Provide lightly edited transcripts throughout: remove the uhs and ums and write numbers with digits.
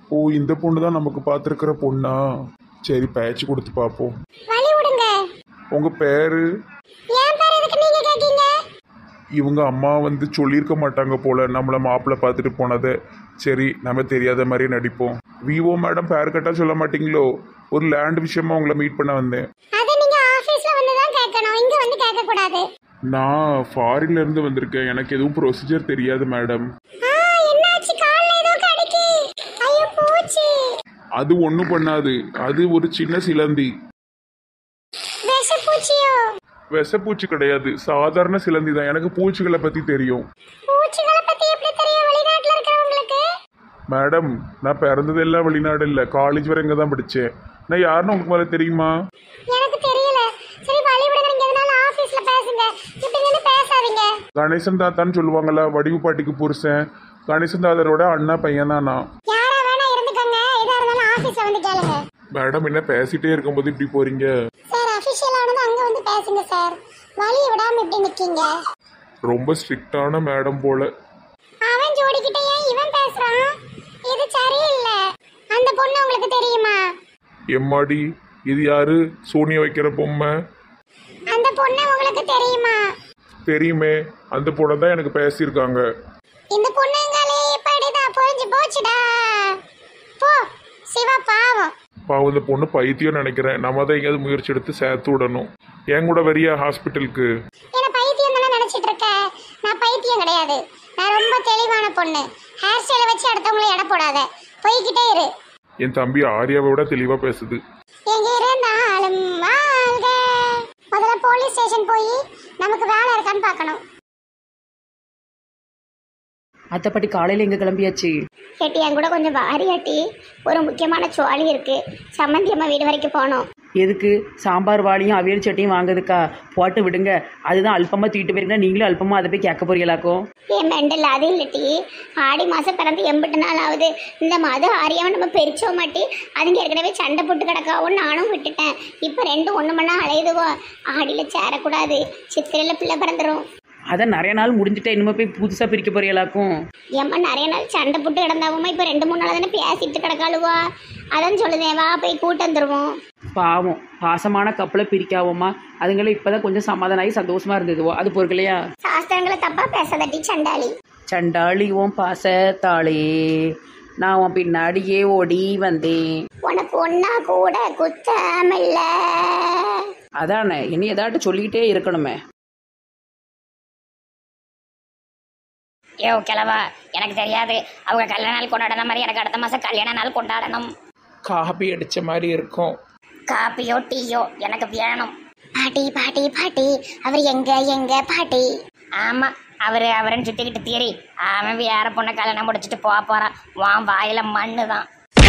ஓ, இந்த பொண்ணு தான் நமக்கு பார்த்துருக்கிற பொண்ணா? சரி, பேச்சு கொடுத்து பார்ப்போம். வழி விடுங்க. உங்க பேரு? என் பேர் எதுக்கு நீங்க கேக்கீங்க? இவங்க அம்மா வந்து சொல்லியிருக்க மாட்டாங்க போல நம்மளை மாப்பிள்ளை பார்த்துட்டு போனதை. சரி, நம்ம தெரியாத மாதிரி நடிப்போம். விவோ மேடம் பேர் கட்டா சொல்ல மாட்டீங்களோ? ஒரு லேண்ட் விஷயமா உங்களை மீட் பண்ண வந்தேன். அத நீங்க ஆபீஸ்ல வந்து தான் கேட்கணும், இங்க வந்து கேட்க கூடாது. நான் ஃபாரின்ல இருந்து வந்திருக்கேன். எனக்கு எதுவும் ப்ரொசீஜர் தெரியாது மேடம். என்னாச்சு? கால்ல ஏதோ கடிக்கு. ஐயோ பூச்சி. அது ஒன்றும் பண்ணாது. அது ஒரு சின்ன சிலந்தி. விஷ பூச்சியோ? விஷப்பூச்சி கிடையாது, சாதாரண சிலந்தி தான். எனக்கு பூச்சிகளை பத்தி தெரியும். பூச்சிகளை பத்தி எப்படி தெரியும் வெளிநாட்டுல இருக்கிறவங்களுக்கு? மேடம், நான் பிறந்ததெல்லாம் வெளிநாடு இல்லை, காலேஜ் வரை இங்கே தான் படித்தேன். நான் யாருன்னு உங்களுக்கு மேலே தெரியுமா? எனக்கு தெரியல. சரி வழி விடுங்க, நீங்க எதனால ஆபீஸ்ல பேசுங்க, இப்படி நின்னு பேசாதீங்க. கணேசன் தாத்தான்னு சொல்லுவாங்கல்ல, வடிவு பாட்டிக்கு புருஷன். கணேசன் தாத்தரோட அண்ணா பையன் தான் நான். யாரா வேணா இருந்துக்கங்க, எதா இருந்தாலும் ஆபீஸ்ல வந்து கேளுங்க. மேடம், என்ன பேசிட்டே இருக்கும்போது இப்படி போறீங்க? சார் அபிஷியல் ஆனது அங்க வந்து பேசுங்க சார். வழியை விடாம இப்படி நிக்கீங்க. ரொம்ப ஸ்ட்ரிக்டான மேடம் போல. அவன் ஜோடிக்கிட்ட ஏன் இவன் பேசுறான்? இது சரியில்லை. அந்த பொண்ணு உங்களுக்கு தெரியுமா? எம்மாடி, இது யாரு? சோனியா வைக்கிற பொம்மை. அந்த பொண்ணு உங்களுக்கு தெரியுமா? தெரியுமே, அந்த பொண்ணை தான் எனக்கு பேசியிருக்காங்க. இந்த பொண்ணுங்களே இப்படிதான் புரிஞ்சு போச்சுடா. போ சிவா, பாவம். பாவம், இந்த பொண்ணு பைத்தியம் நினைக்கிறேன். நம்ம தான் எங்கேயாவது முயற்சி எடுத்து சேர்த்து விடணும். என் கூட வரியா ஹாஸ்பிட்டலுக்கு? என்ன பைத்தியம் தானே நினைச்சிட்டு இருக்க? நான் பைத்தியம் கிடையாது. நான் ரொம்ப தெளிவான பொண்ணு. ஹேர் ஸ்டைலை வச்சு அடுத்தவங்களை எடை போடாத. போய்கிட்டே இரு. என் தம்பி ஆர்யாவை விட தெளிவா பேசுது. எங்க இருந்தாலும் வாழ்க. முதல்ல போலீஸ் ஸ்டேஷன் போய் நமக்கு வேலை இருக்கான்னு பார்க்கணும். அத்தைப்பட்டி காலையில் எங்கே கிளம்பியாச்சு? கேட்டி என் கூட கொஞ்சம் வாரியாட்டி. ஒரு முக்கியமான சோழி இருக்கு. சம்மந்தி அம்மா வீடு வரைக்கும் போகணும். எதுக்கு? சாம்பார் வாளியும் அவியல் சட்டியும் வாங்குறதுக்கா? போட்டு விடுங்க. அதுதான் அல்பமாக தூக்கிட்டு போயிருக்கா, நீங்களும் அல்பமாக அதை போய் கேட்க போறீங்களாக்கும்? என் மெண்டல் அது இல்லட்டி. ஆடி மாதம் பிறந்து 80 நாள் ஆகுது. இந்த மாதம் ஆரியாவை நம்ம பெருச்சோ மாட்டி அதுங்க ஏற்கனவே சண்டை போட்டு கிடக்காவும் நானும் விட்டுட்டேன். இப்போ 2 1 மணி நேரம் அலையுதுவோ. ஆடியில் சேரக்கூடாது, சித்திரையில் பிள்ளை பிறந்துடும். அதான் நிறைய நாள் முடிஞ்சுட்டா இனிமே போய் புதுசாக பிரிக்க போறீங்களாக்கும்? ஏம்மா நிறைய நாள் சண்டை போட்டு கிடந்தாவுமா இப்போ 2 3 நாள் தானே பேசிட்டு கிடக்காளுவா. அதான் சொல்லுதேன், வா போய் கூட்டு வந்துருவோம். பாவம், பாசமான கப்பலை பிரிக்காவோமா? அதுங்களே இப்போதான் கொஞ்சம் சமாதானம் ஆகி சந்தோஷமா இருந்ததுவோ. அது பொறுக்கலையா? சாஸ்திரங்களை தப்பா பேசாதட்டி சண்டாளி. சண்டாளி உன் பாசத்தாளே, நான் உன் பின்னாடியே ஓடி வந்தேன். உனக்கு ஒன்னா கூட குத்தமில்ல. அதானே, இனி ஏதாட்டும் சொல்லிக்கிட்டே இருக்கணுமே. யோ கிழவா, எனக்கு தெரியாது. அவங்க கல்யாண நாள் கொண்டாடுற மாதிரி எனக்கு அடுத்த மாதம் கல்யாண நாள் கொண்டாடணும். காபி அடித்த மாதிரி இருக்கும். காப்பியோ டீயோ எனக்கு வேணும். பாட்டி பாட்டி பாட்டி, அவர் எங்க எங்க பாட்டி? ஆமாம், அவருன்னு சுற்றிக்கிட்டு தீரி அவன் வேற பொண்ணை கல்யாணம் முடிச்சுட்டு போகிறான். வான் வாயில மண்ணு தான்.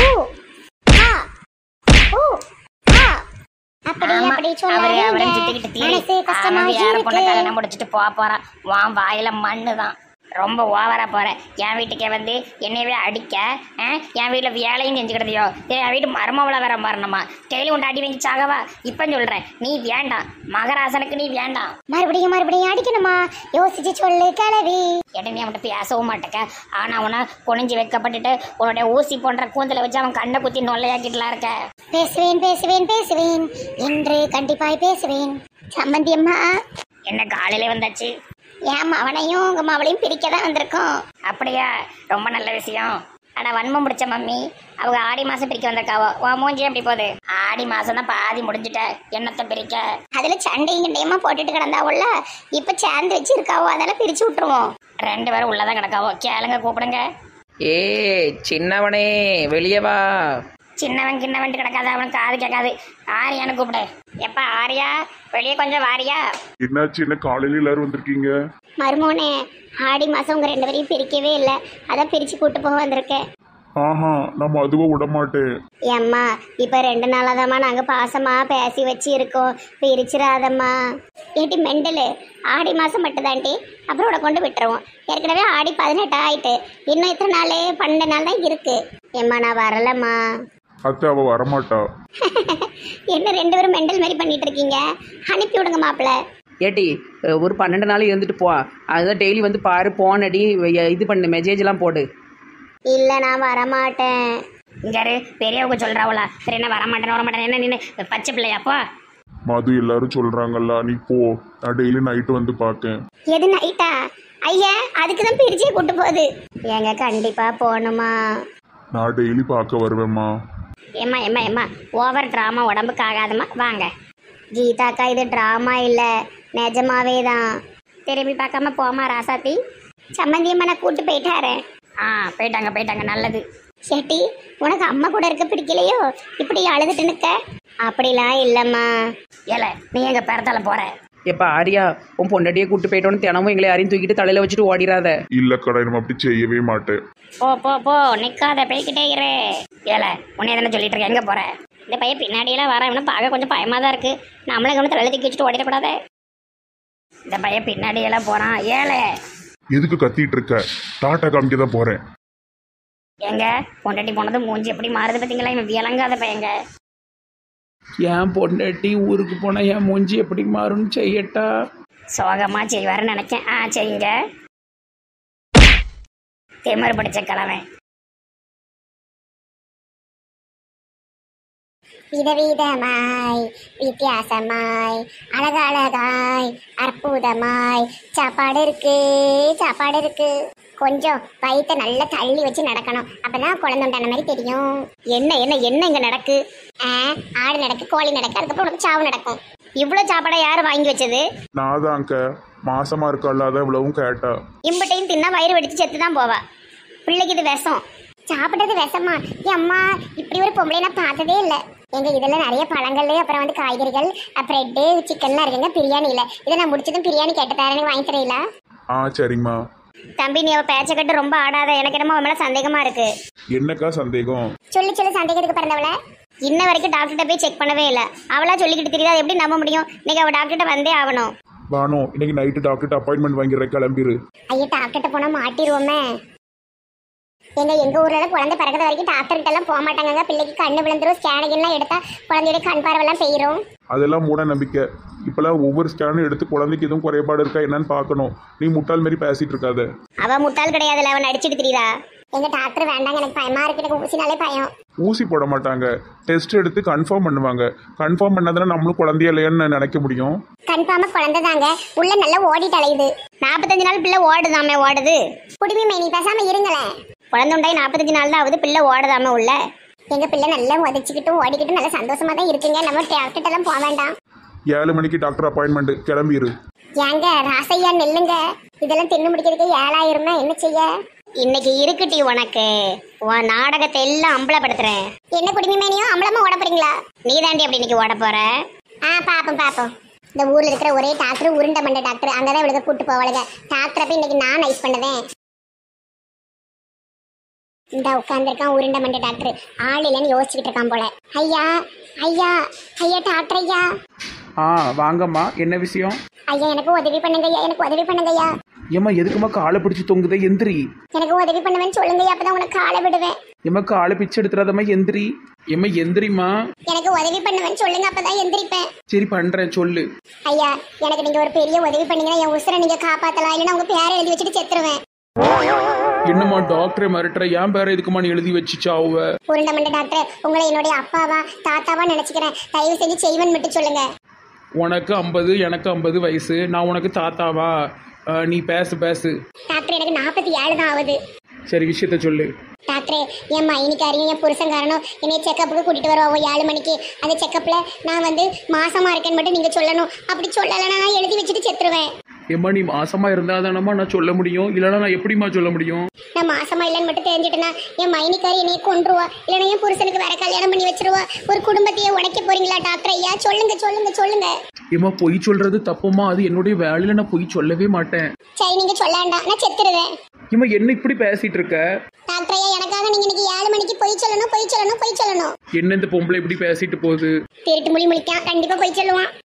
அவருன்னு சுற்றிக்கிட்டு தீரி அவன் வேற பொண்ணை கல்யாணம் முடிச்சுட்டு போகிறான். வான் வாயில மண்ணு தான். ரொம்ப ஓவரா போற. என் வீட்டுக்கே வந்து என்னையவே அடிக்க, என் வீட்டில் வேலையும் செஞ்சுக்கிட்டதையோ, என் வீட்டு மருமவளை வேற மரணமா டெய்லி உண்டு அடி வாங்கி சாகவா? இப்போ சொல்றேன், நீ வேண்டாம், மகராசனுக்கு நீ வேண்டாம். மறுபடியும் அடிக்கணுமா? யோசிச்சு சொல்லு கிளவி. எட்ட நீ அவன்கிட்ட பேசவும் மாட்டேக்க. ஆனா உன குனிஞ்சு வைக்கப்பட்டுட்டு உன்னுடைய ஊசி போன்ற கூந்தலை வச்சு அவன் கண்ணை குத்தி நொல்லையாக்கிட்டுலாம் இருக்க. பேசுவேன் என்று கண்டிப்பாய் பேசுவேன். சம்மந்தி அம்மா என்ன காலையில வந்தாச்சு? என் மவனையும் உங்க மவளையும் பிரிக்க தான் வந்திருக்கோம். அப்படியா? ரொம்ப நல்ல விஷயம். ஆனா வன்மம் முடிச்ச மம்மி, அவங்க ஆடி மாசம் பிரிக்க வந்திருக்காவோ. உன் மூஞ்சி எப்படி போகுது? ஆடி மாசம் தான் பாதி முடிஞ்சுட்ட, என்னத்தை பிரிக்க? அதுல சண்டையும் கிண்டையுமா போட்டுட்டு கிடந்தாவுல்ல, இப்ப சேர்ந்து வச்சு இருக்காவோ, அதெல்லாம் பிரிச்சு விட்டுருவோம். 2 பேரும் உள்ளதான் கிடக்காவோ. கேளுங்க, கூப்பிடுங்க. ஏ சின்னவனே, வெளியே வா. சின்னவன் கிண்ணவன் கிடக்காது, அவனுக்கு காது கேட்காது. ஆரியான்னு கூப்பிடு. எப்ப ஆரியா, வெளியே கொஞ்சம் வாரியா? என்னாச்சு? என்ன காலையில எல்லாரும் வந்திருக்கீங்க? மருமோனே, ஆடி மாசம் உங்க 2 பேரையும் பிரிக்கவே இல்லை, அதான் பிரிச்சு கூட்டு போக வந்திருக்கேன். ஆஹா, நம்ம அதுவும் விட மாட்டேன். ஏம்மா, இப்ப 2 நாளாதாம்மா நாங்க பாசமா பேசி வச்சு இருக்கோம், பிரிச்சிடாதம்மா. ஏட்டி மெண்டலு, ஆடி மாசம் மட்டும்தான்ட்டி, அப்புறம் உட கொண்டு விட்டுருவோம். ஏற்கனவே ஆடி 18 ஆயிட்டு, இன்னும் இத்தனை நாள் 12 நாள் தான் இருக்கு. ஏம்மா நான் வரலம்மா. அத்தை, அவ வரமாட்டா. என்ன 2 பேரும் மெண்டல் மாதிரி பண்ணிட்டு இருக்கீங்க? அனுப்பி விடுங்க மாப்பிள்ள. ஏட்டி, ஒரு 12 நாள் இருந்துட்டு போ. அதுதான் டெய்லி வந்து பாரு, போன் அடி, இது பண்ணு, மெசேஜ்லாம் போடு. இல்ல நான் வரமாட்டேன். இங்காரு பெரியவங்க சொல்றாவளா சரி என்ன வரமாட்டேன் என்ன நின்று பச்சை பிள்ளையாப்பா. மது எல்லாரும் சொல்றாங்கல்ல, நீ போ. நான் டெய்லி நைட்டு வந்து பார்க்கேன். எது நைட்டா? ஐயா அதுக்கு தான் பிரிச்சே கூட்டு போகுது. ஏங்க கண்டிப்பா போகணுமா? நான் டெய்லி பார்க்க வருவேம்மா. ஏம்மா ஓவர் ட்ராமா உடம்புக்கு ஆகாதம்மா வாங்க. கீதாக்கா இது ட்ராமா இல்லை, நிஜமாவே தான். திரும்பி பார்க்காம போமா ராசாத்தி. சம்மந்தியம்மா நான் கூட்டு போயிட்டாரு. போயிட்டாங்க நல்லது. சேட்டி உனக்கு அம்மா கூட இருக்க பிடிக்கலையோ இப்படி அழுதுட்டு நிற்க? அப்படிலாம் இல்லைம்மா. ஏல நீ எங்க பேரத்தால போற? எப்போ ஆரியா உன் பொண்டாட்டியை கூட்டு போயிட்டோன்னு தினமும் எங்களை யாரையும் தூக்கிட்டு தலையில் வச்சுட்டு ஓடிடாத. இல்ல கடை, நம்ம அப்படி செய்யவே மாட்டேன். போ நிக்காத போய்கிட்டே இரு. ஏல உன்னை தானே சொல்லிட்டு இருக்க, எங்க போற? இந்த பையன் பின்னாடியெல்லாம் வர இவனை பார்க்க கொஞ்சம் பயமா தான் இருக்கு. நம்மளை கவனம் தலையில தூக்கி வச்சுட்டு ஓடிடக்கூடாது. இந்த பையன் பின்னாடியெல்லாம் போறான். ஏழை எதுக்கு கத்திட்டு இருக்க? டாட்டா காமிக்க தான் போறேன். எங்க பொண்டாட்டி போனது மூஞ்சி எப்படி மாறுது பார்த்தீங்களா? இவன் விளங்காத பையங்க. என் பொண்டாட்டி ஊருக்கு போனால் என் மூஞ்சி எப்படி மாறும்னு செய்யட்டா? சோகமா செய்வாருன்னு நினைக்கேன். செய்யுங்க. திமிரு பிடிச்ச கிழவன். விதவிதமாய் வித்தியாசமாய் அழகழகாய் அற்புதமாய் சாப்பாடு இருக்கு. கொஞ்சம் வயிற்ற நல்லா தள்ளி வச்சு நடக்கணும், அப்பதான் குழந்தைண்டான மாதிரி தெரியும். என்ன இங்க நடக்கு? ஆடு நடக்கு, கோழி நடக்கு, அதுக்கப்புறம் உனக்கு சாவு நடக்கும். இவ்வளோ சாப்பாடை யாரு வாங்கி வச்சது? நான் தான் அங்க மாசமா இருக்கல, அதான் இவ்வளவும் கேட்டா. இம்பட்டையும் தின்னா வயிறு வெடிச்சு செத்து தான் போவா. பிள்ளைக்கு இது விஷம். சாப்பிட்றது விஷமா? அம்மா இப்படி ஒரு பொம்பளை நான் பார்த்ததே இல்லை. எங்க இதெல்லாம் நிறைய பழங்கள், அப்புறம் வந்து காய்கறிகள், பிரெட்டு, சிக்கன்லாம் இருக்குங்க. பிரியாணி இல்லை, இதை நான் முடிச்சதும் பிரியாணி கேட்டுத்தாரேன், எனக்கு வாங்கி தரீங்களா? சரிம்மா. தம்பி நீ அவ பேச்ச கட்டு ரொம்ப ஆடாத, எனக்கு என்னமோ அவன் மேல சந்தேகமா இருக்கு. என்னக்கா சந்தேகம்? சொல்லி சந்தேகத்துக்கு பிறந்தவள இன்ன வரைக்கும் டாக்டர்கிட்ட போய் செக் பண்ணவே இல்லை. அவளா சொல்லிக்கிட்டு தெரியுது, அதை எப்படி நம்ப முடியும்? இன்னைக்கு அவ டாக்டர்கிட்ட வந்தே ஆகணும். பானு, இன்னைக்கு நைட்டு டாக்டர்கிட்ட அப்பாயின்மெண்ட் வாங்கிடுற, கிளம்பிரு. ஐயா டாக்டர்கிட்ட போனா மாட்டிடுவோமே. எங்க ஊர்ல குழந்தை பிறகுற வரைக்கும் டாக்டர்கிட்ட எல்லாம் போக மாட்டாங்க. பிள்ளைக்கு கண்ணு விழுந்துரும், ஸ்கேனுகள்லாம் எடுத்தா குழந்தையோட கண் பார்வைலாம் போயிடும். அதெல்லாம் மூட நம்பிக்கை. இப்பெல்லாம் ஒவ்வொரு ஸ்கேனும் எடுத்து குழந்தைக்கு எதுவும் குறைபாடு இருக்கா என்னன்னு பார்க்கணும். நீ முட்டாள் மாதிரி பேசிட்டு இருக்காத. அவ முட்டாள் கிடையாதுல, அவன் நடிச்சிட்டு தெரியுதா? எங்க டாக்டர் வேண்டாங்க, எனக்கு பயமா இருக்கு. எனக்கு ஊசினாலே பயம். ஊசி போட மாட்டாங்க, டெஸ்ட் எடுத்து கன்ஃபார்ம் பண்ணுவாங்க. கன்ஃபார்ம் பண்ணாதானே நம்மளும் குழந்தைய இல்லையான்னு நினைக்க முடியும். கன்ஃபார்மா குழந்தை தாங்க, உள்ள நல்லா ஓடிட்டு அலையுது. 45 நாள் பிள்ளை ஓடுதாமே. ஓடுது குடிமை, நீ பேசாம இருங்களேன். குழந்தை உண்டாய் 45 நாள் தான் ஆகுது, பிள்ளை ஓடுதாம உள்ள. எங்க பிள்ளை நல்லா உதச்சிக்கிட்டும் ஓடிக்கிட்டும் நல்லா சந்தோஷமா தான் இருக்குங்க. நம்ம டாக்டர்கிட்ட எல்லாம் போக வேண்டாம். 7 மணிக்கு டாக்டர் அப்பாயின்மெண்ட், கிளம்பிரு. ஏங்க ராசையா நெல்லுங்க, இதெல்லாம் தின்னு முடிக்கிறதுக்கு 7000 என்ன செய்ய? இன்னைக்கு இருக்குட்டி உனக்கு உன் நாடகத்தை எல்லாம் அம்பலப்படுத்துறேன். என்ன குடிமையோ அம்பலமா ஓட போறீங்களா? நீ தாண்டி அப்படி இன்னைக்கு ஓட போற. பாப்போம். இந்த ஊர்ல இருக்கிற ஒரே டாக்டர் உருண்டை மண்ட டாக்டர், அங்கதான் இவளுக்கு கூட்டு போவாளுங்க. டாக்டரை போய் இன்னைக்கு நான் நைஸ் பண்ணதேன். இந்த உட்காந்துருக்கான் உருண்டை மண்ட டாக்டர், ஆள் இல்லைன்னு யோசிச்சுக்கிட்டு இருக்கான் போல. ஐயா டாக்டர் ஐயா. வாங்கம்மா, என்ன விஷயம்? ஐயா எனக்கு உதவி பண்ணுங்கய்யா. ஏம்மா எதுக்குமா காலை பிடிச்சி தொங்குதே? எந்திரி. எனக்கு உதவி பண்ணுவேன்னு சொல்லுங்கய்யா, அப்பதான் உனக்கு காலை விடுவேன். ஏம்மா காலை பிச்சு எடுத்துறாதம்மா, எந்திரி. ஏம்மா எந்திரிமா. எனக்கு உதவி பண்ணுவேன்னு சொல்லுங்க, அப்பதான் எந்திரிப்பேன். சரி பண்றேன், சொல்லு. ஐயா எனக்கு நீங்க ஒரு பெரிய உதவி பண்ணீங்கன்னா என் உசுரை நீங்க காப்பாத்தலாம், இல்லைன்னா உங்க பேரை எழுதி வச்சுட்டு செத்துருவேன். என்னம்மா டாக்டரை மிரட்டுற? ஏன் பேரை எதுக்குமா நீ எழுதி வச்சுச்சாவ? உருண்டை மண்ட டாக்டர், உங்களை என்னுடைய அப்பாவா தாத்தாவா நினைச்சுக்கிறேன், தயவு செஞ்சு செய்வன் மட்டும் சொல்லுங்க. உனக்கு 50 எனக்கு 50 வயசு, நான் உனக்கு தாத்தாவா? நீ பேசு. டாக்டர் எனக்கு 47 தான் ஆகுது. சரி விஷயத்த சொல்லு. டாக்டரே என் மைனிக்காரையும் என் புருஷங்காரனும் என்னை செக்கப்புக்கு கூட்டிட்டு வருவோம் 7 மணிக்கு. அந்த செக்கப்ல நான் வந்து மாசமா இருக்கேன்னு மட்டும் நீங்க சொல்லணும். அப்படி சொல்லலைன்னா நான் எழுதி வச்சுட்டு செத்துருவேன். ஏம்மா நீ மாசமா இருந்தா தானம்மா நான் சொல்ல முடியும், இல்லைன்னா நான் எப்படிமா சொல்ல முடியும்? நான் மாசமா இல்லைன்னு மட்டும் தெரிஞ்சுட்டேன்னா என் மைனிக்காரி என்னைய கொன்றுவா, இல்லைன்னா என் புருஷனுக்கு வேற கல்யாணம் பண்ணி வச்சிருவா. ஒரு குடும்பத்தையே உடைக்க போறீங்களா டாக்டர் ஐயா? சொல்லுங்க. ஏம்மா பொய் சொல்றது தப்புமா, அது என்னுடைய வேலையில நான் பொய் சொல்லவே மாட்டேன். சரி நீங்க சொல்லாண்டா, நான் செத்துருவேன். ஏம்மா என்ன இப்படி பேசிட்டு இருக்க? டாக்டர் ஐயா எனக்காக நீங்க இன்னைக்கு 7 மணிக்கு பொய் சொல்லணும். என்ன இந்த பொம்பளை இப்படி பேசிட்டு போகுது? திருட்டு முழிக்கான், கண்டிப்பா பொய் சொல்லுவான்.